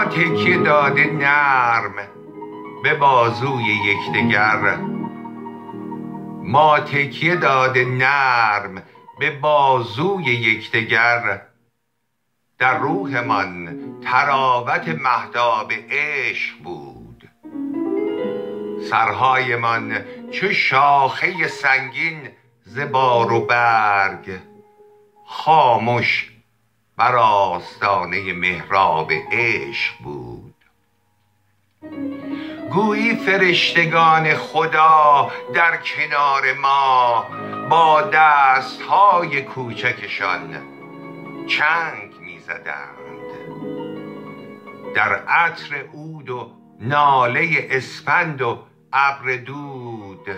تکیه داده نرم به بازوی یکدیگر، ما تکیه داده نرم به بازوی یکدیگر. در روحمان طراوت مهتاب عشق بود، سرهایمان چو شاخه سنگین ز بار و برگ، خامش بر آستانه محراب عشق بود. گویی فرشتگان خدا در کنار ما با دستهای کوچکشان چنگ می زدند. در عطر عود و ناله اسفند و ابر دود،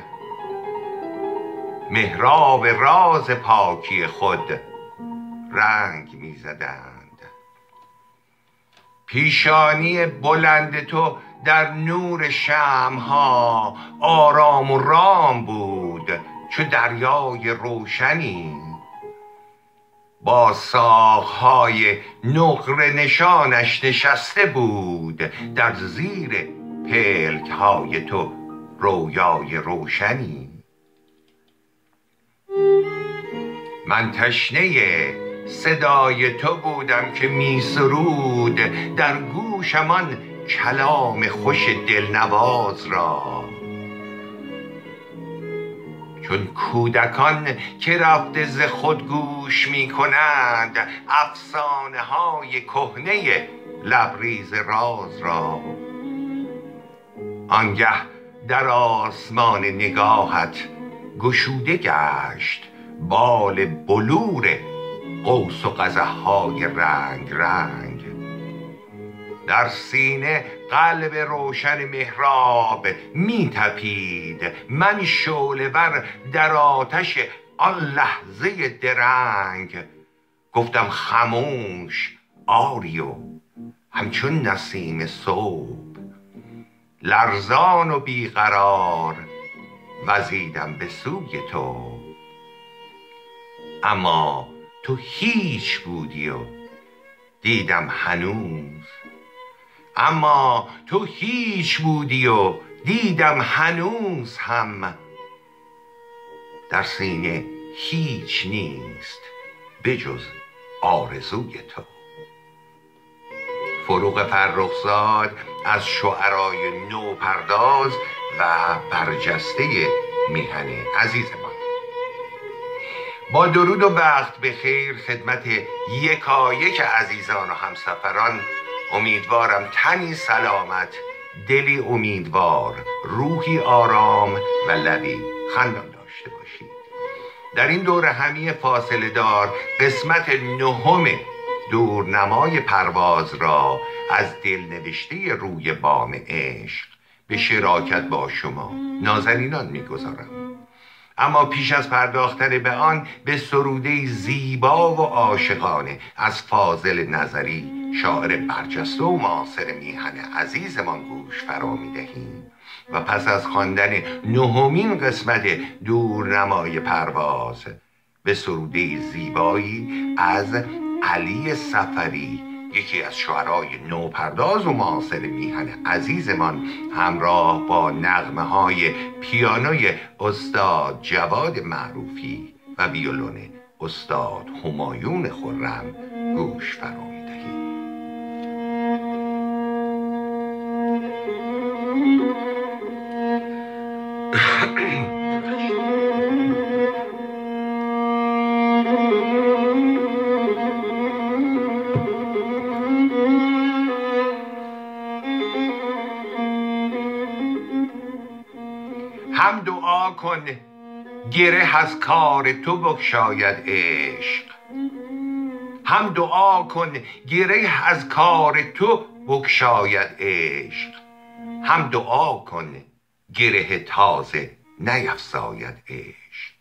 محراب راز پاکی خود رنگ می زدند. پیشانی بلند تو در نور شمعها آرام و رام بود چو دریای روشنی، با ساقهای نقره نشانش نشسته بود در زیر پلکهای تو رویای روشنی. من تشنه صدای تو بودم که می سرود در گوشمان کلام خوش دلنواز را، چون کودکان که رفته ز خود گوش می کنند افسانه های کهنه لبریز راز را. آنگه در آسمان نگاهت گشوده گشت بال بلور قوس و قزحهای رنگ رنگ. در سینه قلب روشن محراب می تپید، من شعله ور در آتش آن لحظه درنگ. گفتم خموش آریو همچون نسیم صبح، لرزان و بیقرار وزیدم به سوی تو. اما تو هیچ بودی و دیدم هنوز، اما تو هیچ بودی و دیدم هنوز هم، در سینه هیچ نیست بجز آرزوی تو. فروغ فرخزاد از شعرای نوپرداز و برجسته میهن عزیزمان. با درود و وقت بخیر خدمت یکایک عزیزان و همسفران. امیدوارم تنی سلامت، دلی امیدوار، روحی آرام و لبی خندان داشته باشید. در این دور همی فاصله دار قسمت نهم دورنمای پرواز را از دلنوشته روی بام عشق به شراکت با شما نازنینان میگذارم. اما پیش از پرداختن به آن به سروده زیبا و عاشقانه از فاضل نظری، شاعر برجسته و معاصر میهن عزیزمان گوش فرا میدهیم و پس از خواندن نهمین قسمت دورنمای پرواز به سروده زیبایی از علی صفری، یکی از شعرای نوپرداز و معاصر میهن عزیزمان، همراه با نغمه های پیانوی استاد جواد معروفی و ویولون استاد همایون خرم گوش فرا می‌دهیم. هم دعا کن گره از کار تو بگشاید عشق، هم دعا کن گره از کار تو بگشاید عشق، هم دعا کن گره تازه نیفزاید عشق.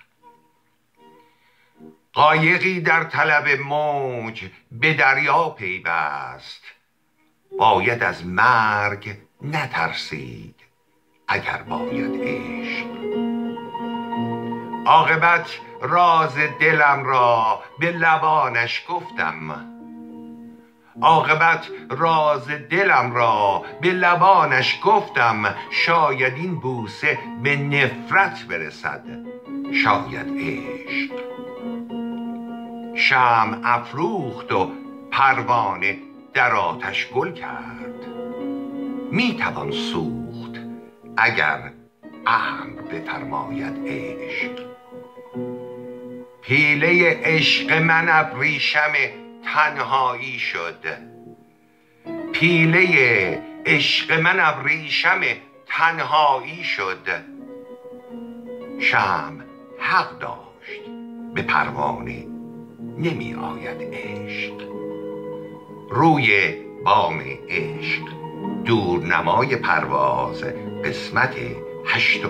قایقی در طلب موج به دریا پیوست، باید از مرگ نترسید اگر باید عشق. عاقبت راز دلم را به لبانش گفتم، عاقبت راز دلم را به لبانش گفتم، شاید این بوسه به نفرت برسد، شاید عشق. شمع افروخت و پروانه در آتش گل کرد، می توان سوخت اگر امر بفرماید عشق. پیله عشق من ابریشم تنهایی شد، پیله عشق من ابریشم تنهایی شد. شمع حق داشت به پروانه نمی آید عشق. روی بام عشق دورنمای پرواز قسمت 8.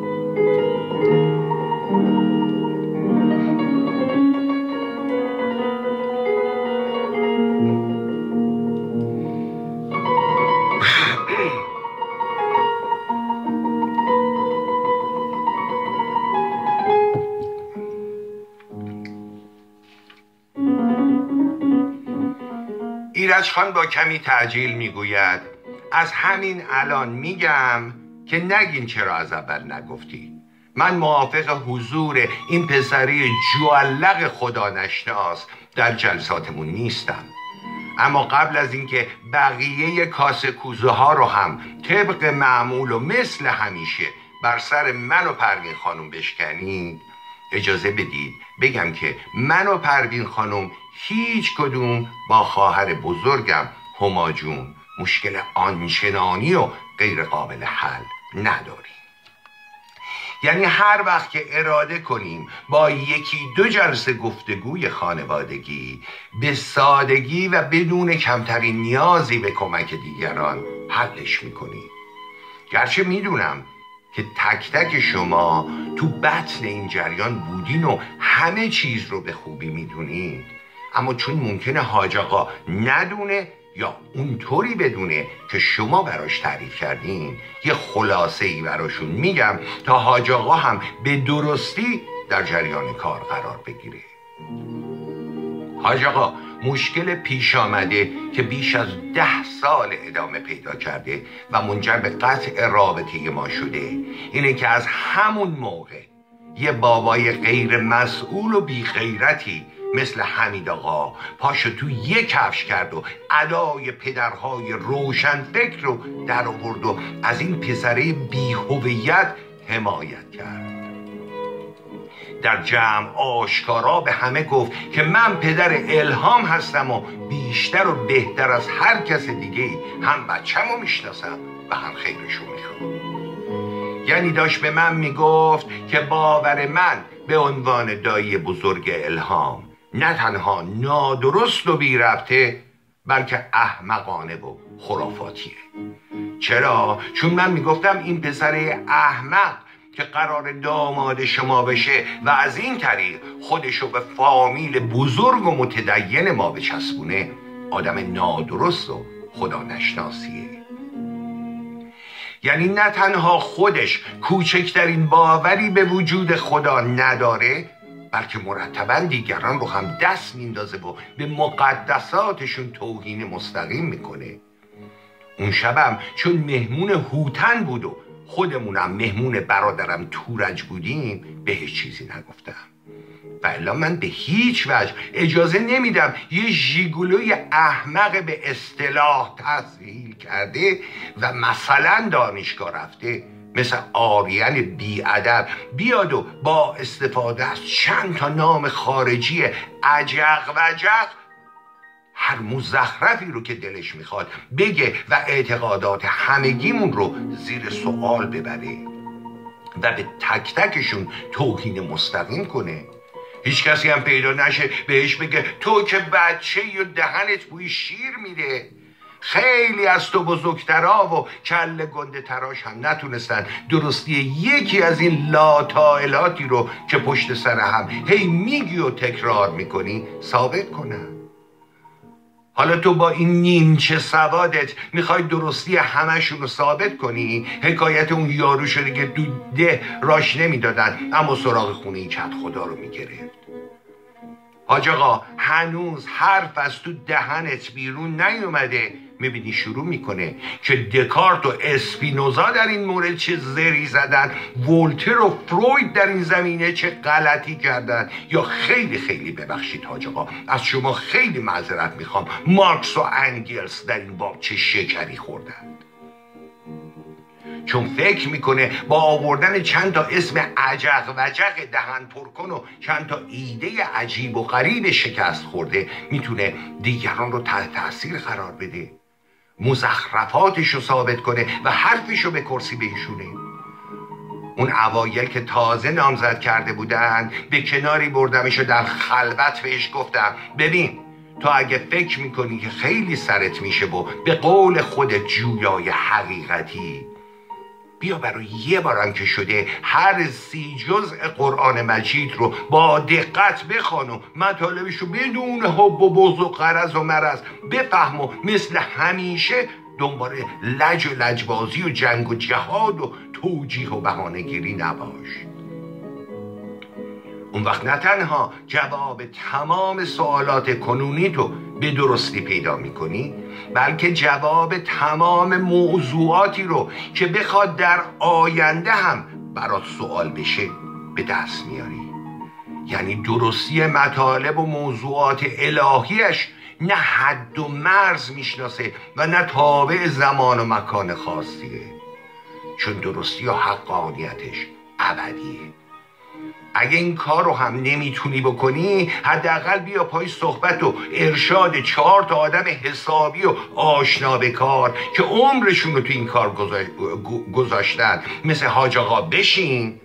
ایرج خان با کمی تعجیل میگوید از همین الان میگم که نگین چرا از اول نگفتی. من موافق حضور این پسری جوالق خدا نشناس در جلساتمون نیستم، اما قبل از اینکه بقیه کاسه کوزه ها رو هم طبق معمول و مثل همیشه بر سر من و پروین خانم بشکنید، اجازه بدید بگم که من و پروین خانم هیچ کدوم با خواهر بزرگم هما جون مشکل آنچنانی و غیر قابل حل نداریم. یعنی هر وقت که اراده کنیم با 1-2 جلسه گفتگوی خانوادگی به سادگی و بدون کمترین نیازی به کمک دیگران حلش میکنیم. گرچه میدونم که تک تک شما تو بطن این جریان بودین و همه چیز رو به خوبی میدونید، اما چون ممکنه حاج آقا ندونه یا اونطوری بدونه که شما براش تعریف کردین، یه خلاصه ای براشون میگم تا حاج آقا هم به درستی در جریان کار قرار بگیره. حاج آقا مشکل پیش آمده که بیش از 10 سال ادامه پیدا کرده و منجر به قطع رابطه ما شده اینه که از همون موقع یه بابای غیر مسئول و بی غیرتی مثل حمید آقا پاشو تو یک کفش کرد و ادای پدرهای روشن فکر رو در آورد و از این پسره بی هویت حمایت کرد. در جمع آشکارا به همه گفت که من پدر الهام هستم و بیشتر و بهتر از هر کس دیگه هم بچه‌مو میشناسم و هم خیرشو میخوام. یعنی داشت به من میگفت که باور من به عنوان دایی بزرگ الهام نه تنها نادرست و بی ربطه بلکه احمقانه و خرافاتیه. چرا؟ چون من میگفتم این پسر احمق که قرار داماد شما بشه و از این طریق خودشو به فامیل بزرگ و متدین ما بچسبونه آدم نادرست و خدا نشناسیه. یعنی نه تنها خودش کوچکترین باوری به وجود خدا نداره بلکه مرتبا دیگران رو هم دست میندازه و به مقدساتشون توهین مستقیم میکنه. اون شبم چون مهمون هوتن بود و خودمونم مهمون برادرم تورج بودیم بهش چیزی نگفتم، و الا من به هیچ وجه اجازه نمیدم یه ژیگولوی احمق به اصطلاح تسهیل کرده و مثلا دانشگاه رفته مثل آریان بیادب بیاد و با استفاده از چند تا نام خارجی عجق و عجق هر مزخرفی رو که دلش میخواد بگه و اعتقادات همگیمون رو زیر سوال ببره و به تک تکشون توهین مستقیم کنه. هیچ کسی هم پیدا نشه بهش بگه تو که بچه‌ای و دهنت بوی شیر میره. خیلی از تو بزرگترا و کله گنده تراش هم نتونستن درستی یکی از این لاتائلاتی رو که پشت سر هم هی میگی و تکرار میکنی ثابت کنن. حالا تو با این نیمچه سوادت میخوای درستی همشون رو ثابت کنی؟ حکایت اون یارو شده که دو ده راش نمیدادن اما سراغ خونه این چند خدا رو میگرفت. حاج آقا هنوز حرف از تو دهنت بیرون نیومده میبینی شروع میکنه که دکارت و اسپینوزا در این مورد چه زری زدن، ولتر و فروید در این زمینه چه غلطی کردن. یا خیلی خیلی ببخشید حاج آقا، از شما خیلی معذرت میخوام، مارکس و انگلس در این باب چه شکری خوردن. چون فکر میکنه با آوردن چند تا اسم عجق وجق دهن پرکن و چند تا ایده عجیب و غریب شکست خورده میتونه دیگران رو تحت تاثیر قرار بده، مزخرفاتش رو ثابت کنه و حرفش رو به کرسی بنشونه. اون اوایل که تازه نامزد کرده بودن به کناری بردمش و در خلوت بهش گفتم ببین تو اگه فکر میکنی که خیلی سرت میشه و به قول خودت جویای حقیقتی، بیا برای یه بارم که شده هر 30 جزء قرآن مجید رو با دقت بخوان و مطالبش رو بدون حب و بغض و غرض و مرض بفهم و مثل همیشه دنبال لج و لجبازی و جنگ و جهاد و توجیه و بهانه‌گیری نباش. اون وقت نه تنها جواب تمام سوالات کنونی تو به درستی پیدا میکنی، بلکه جواب تمام موضوعاتی رو که بخواد در آینده هم برات سوال بشه به دست میاری. یعنی درستی مطالب و موضوعات الهیش نه حد و مرز میشناسه و نه تابع زمان و مکان خاصیه، چون درستی و حقانیتش ابدیه. اگه این کار رو هم نمیتونی بکنی، حداقل بیا پای صحبت و ارشاد 4 تا آدم حسابی و آشنا به کار که عمرشون رو تو این کار گذاشتن، مثل حاج آقا بشین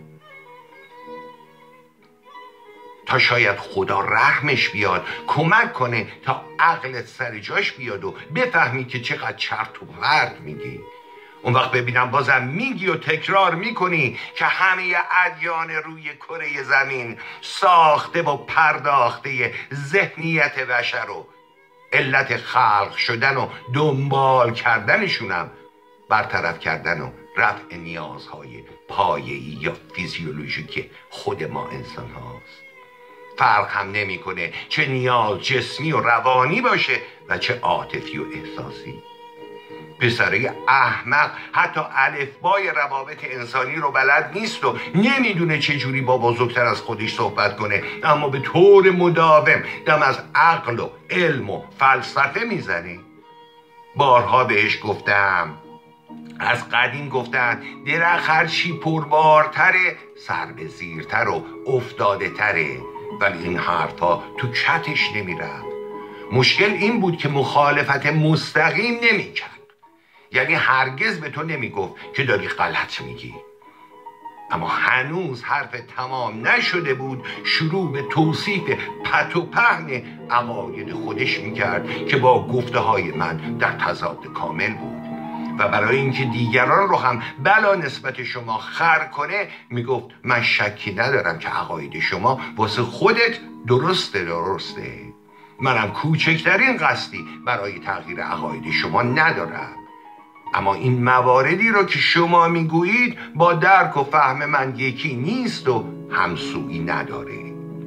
تا شاید خدا رحمش بیاد کمک کنه تا عقلت سر جاش بیاد و بفهمی که چقدر چرت و پرت میگی. اون وقت ببینم بازم میگی و تکرار میکنی که همه ادیان روی کره زمین ساخته و پرداخته ذهنیت بشر و علت خلق شدن و دنبال کردنشونم برطرف کردن و رفع نیازهای پایه‌ای یا فیزیولوژیک خود ما انسان هاست. فرق هم نمیکنه چه نیاز جسمی و روانی باشه و چه عاطفی و احساسی. پسره احمق حتی الفبای روابط انسانی رو بلد نیست و نمیدونه چجوری با بزرگتر از خودش صحبت کنه، اما به طور مداوم دم از عقل و علم و فلسفه میزنه. بارها بهش گفتم، از قدیم گفتن درخت هرچی پربارتره سر به زیرتر و افتاده تره، ولی این حرفا تو چتش نمیرفت. مشکل این بود که مخالفت مستقیم نمیکرد، یعنی هرگز به تو نمیگفت که داری غلط میگی، اما هنوز حرف تمام نشده بود شروع به توصیف پت و پهن عقاید خودش میکرد که با گفته های من در تضاد کامل بود و برای اینکه دیگران رو هم بلا نسبت شما خر کنه میگفت من شکی ندارم که عقاید شما واسه خودت درسته، منم کوچکترین قصدی برای تغییر عقاید شما ندارم، اما این مواردی رو که شما میگویید با درک و فهم من یکی نیست و همسویی نداره.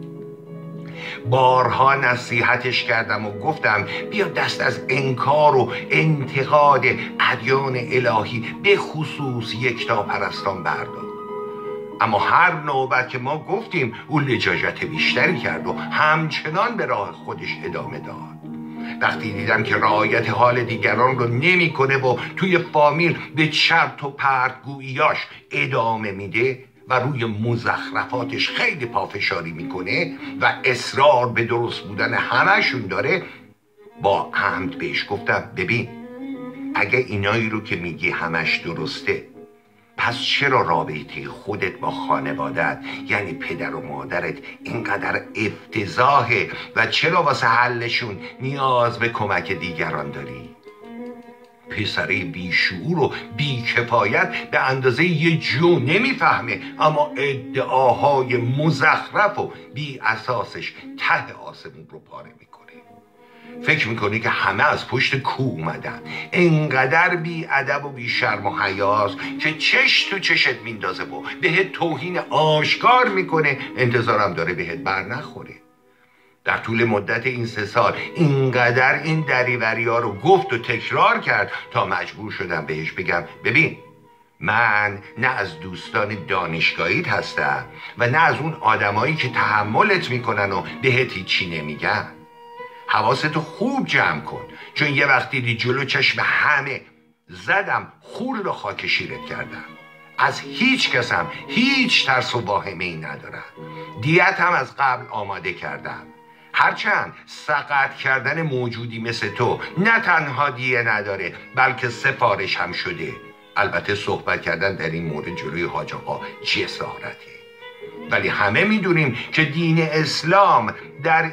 بارها نصیحتش کردم و گفتم بیا دست از انکار و انتقاد ادیان الهی به خصوص یکتاپرستان بردار، اما هر نوبت که ما گفتیم او لجاجت بیشتری کرد و همچنان به راه خودش ادامه داد. وقتی دیدم که رعایت حال دیگران رو نمیکنه و توی فامیل به چرت و پرت گوییاش ادامه میده و روی مزخرفاتش خیلی پافشاری میکنه و اصرار به درست بودن همشون داره، با عمد بهش گفتم ببین اگه اینایی رو که میگی همش درسته، پس چرا رابطه خودت با خانوادت یعنی پدر و مادرت اینقدر افتضاحه و چرا واسه حلشون نیاز به کمک دیگران داری؟ پسره بیشعور و بیکفایت به اندازه یه جو نمیفهمه، اما ادعاهای مزخرف و بی اساسش ته آسمون رو پاره میکنه. فکر میکنی که همه از پشت کوه اومدن، انقدر بی ادب و بی شرم و حیاست که چش تو چشت میندازه و بهت توهین آشکار میکنه، انتظارم داره بهت بر نخوره. در طول مدت این 3 سال اینقدر این دریوری ها رو گفت و تکرار کرد تا مجبور شدم بهش بگم ببین، من نه از دوستان دانشگاهیت هستم و نه از اون آدمایی که تحملت میکنن و بهت هیچی نمیگن. حواستو خوب جمع کن، چون یه وقت دیدی جلو چشم همه زدم خور رو خاک شیرت کردم. از هیچ کسم هیچ ترس و واهمه‌ای ندارم. دیت هم از قبل آماده کردم. هرچند سقط کردن موجودی مثل تو نه تنها دیه نداره بلکه سفارش هم شده. البته صحبت کردن در این مورد جلوی حاج آقا جسارته، ولی همه میدونیم که دین اسلام در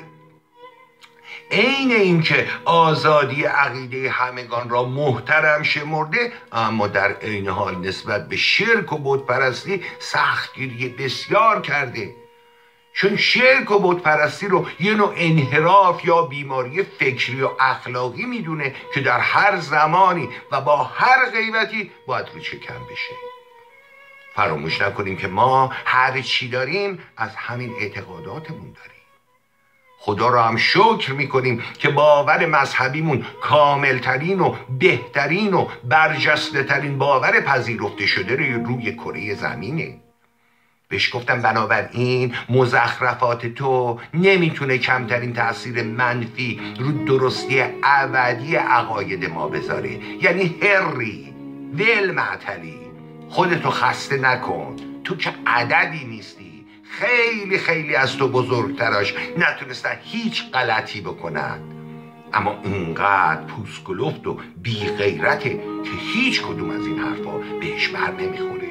عین اینکه آزادی عقیده همگان را محترم شمرده، اما در عین حال نسبت به شرک و بتپرستی سختگیری بسیار کرده. چون شرک و بتپرستی رو یه نوع انحراف یا بیماری فکری و اخلاقی میدونه که در هر زمانی و با هر غیبتی باید رو چکم بشه. فراموش نکنیم که ما هر چی داریم از همین اعتقاداتمون داریم. خدا را هم شکر میکنیم که باور مذهبیمون کاملترین و بهترین و برجسته ترین باور پذیرفته شده روی کره زمینه. بهش گفتم بنابراین مزخرفات تو نمیتونه کمترین تأثیر منفی رو درستی ابدی عقاید ما بذاره. یعنی هری ول معطلی، خودتو خسته نکن، تو که عددی نیستی. خیلی خیلی از تو بزرگتراش نتونستن هیچ غلطی بکنن، اما اونقدر پوسکلفت و بی غیرته که هیچ کدوم از این حرفا بهش بر نمیخوره.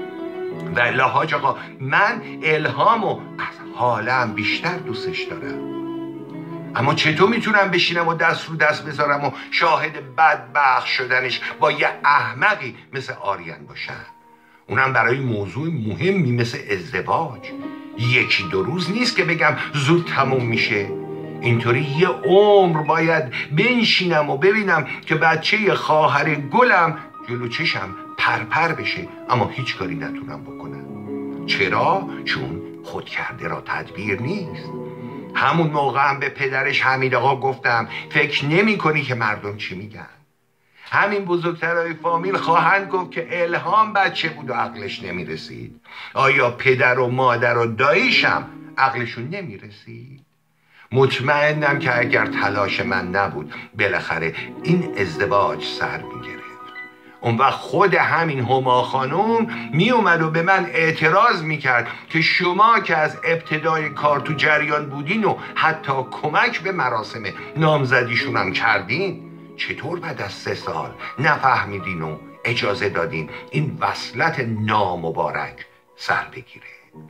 و حاج آقا، من الهامو از حالم بیشتر دوستش دارم، اما چطور میتونم بشینم و دست رو دست بذارم و شاهد بدبخت شدنش با یه احمقی مثل آریان باشم؟ اونم برای موضوع مهمی مثل ازدواج. 1-2 روز نیست که بگم زود تموم میشه. اینطوری یه عمر باید بنشینم و ببینم که بچه خواهر گلم جلو چشم پرپر بشه، اما هیچ کاری نتونم بکنم. چرا؟ چون خود کرده را تدبیر نیست. همون موقع هم به پدرش حمید آقا گفتم فکر نمی کنی که مردم چی میگن. همین بزرگترهای فامیل خواهند گفت که الهام بچه بود و عقلش نمیرسید. آیا پدر و مادر و داییشم عقلشون نمیرسید؟ مطمئنم که اگر تلاش من نبود بالاخره این ازدواج سر میگرفت. اون وقت خود همین هما خانوم می اومد و به من اعتراض میکرد که شما که از ابتدای کار تو جریان بودین و حتی کمک به مراسم نامزدیشون هم کردین، چطور بعد از 3 سال نفهمیدین و اجازه دادین این وصلت نامبارک سر بگیره؟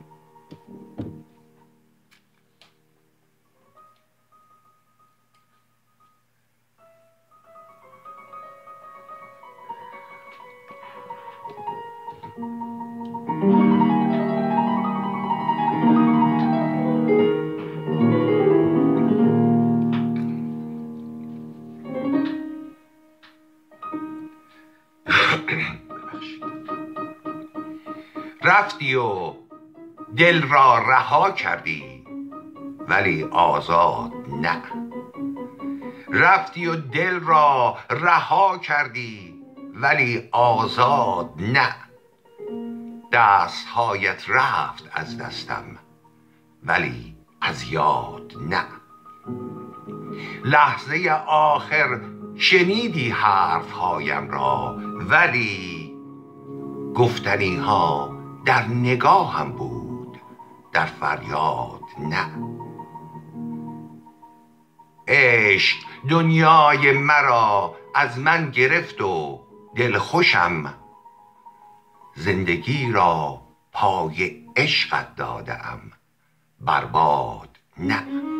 رفتی و دل را رها کردی ولی آزاد نه. رفتی و دل را رها کردی ولی آزاد نه. دستهایت رفت از دستم ولی از یاد نه. لحظه آخر شنیدی حرفهایم را ولی گفتنی ها در نگاهم بود در فریاد نه. عشق دنیای مرا از من گرفت و دل خوشم، زندگی را پای عشقت دادم برباد نه.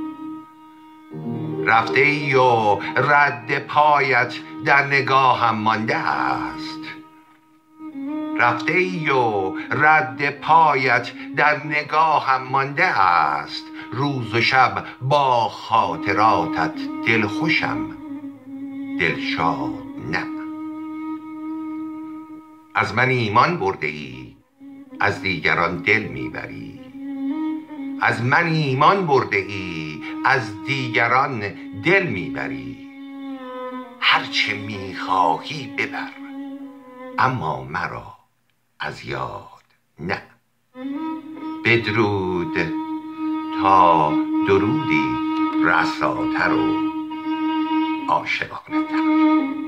رفته ای و رد پایت در نگاهم مانده است. رفته ای و رد پایت در نگاهم مانده است. روز و شب با خاطراتت دل خوشم دلشاد نه. از من ایمان برده ای از دیگران دل میبری. از من ایمان برده ای، از دیگران دل میبری. هرچه میخواهی ببر، اما مرا از یاد نه. بدرود تا درودی رساتر و عاشقانه تر.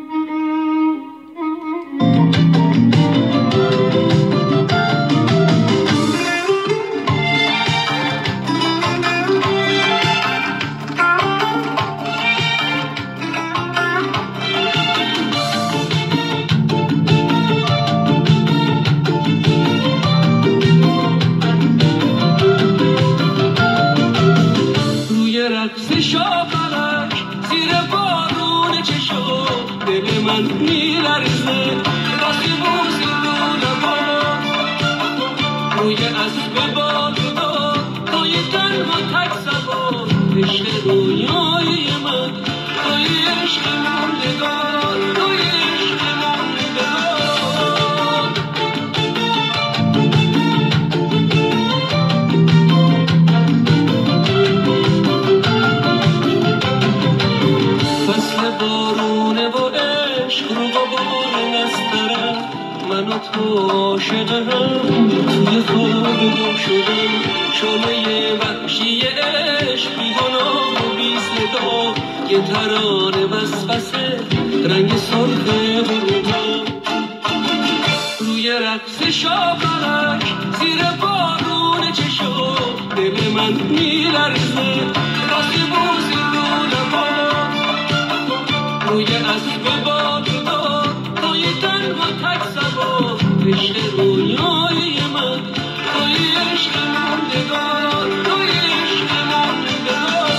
توی خواب گم شدم، شعله وحشی عشق بیگناه و بی صدا، یه ترانه وسوسه رنگ سرخ غروبا. روی رقص شاپرک زیر بارون چشم دل من میلرزه، واسه بوسی رو لبا. روی اسب باددار توی تنها تک سوار، عشق رویای من توی عشق موندگار، توی عشق موندگار.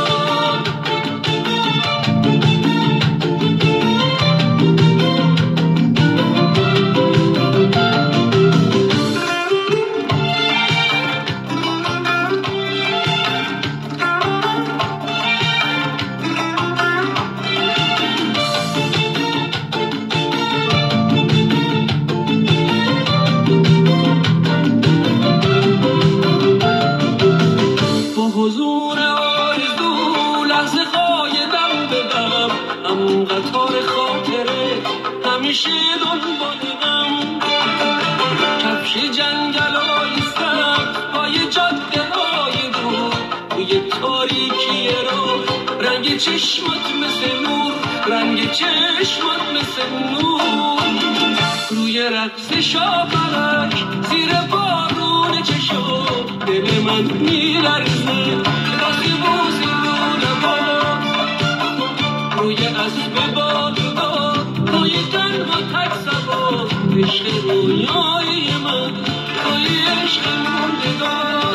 همیشه دنبالم کفش جنگلای سبز پای جاده های دور، توی تاریکی راه رنگ چشمات مثل نور، رنگ چشمات مثل نور. روی رقص شاپرک زیر بارون چشم دل من میلرزه، واسه بوسی رو لبا. روی اسب باددار توی تنها تک سوار، عشق رویای من توی عشق موندگار.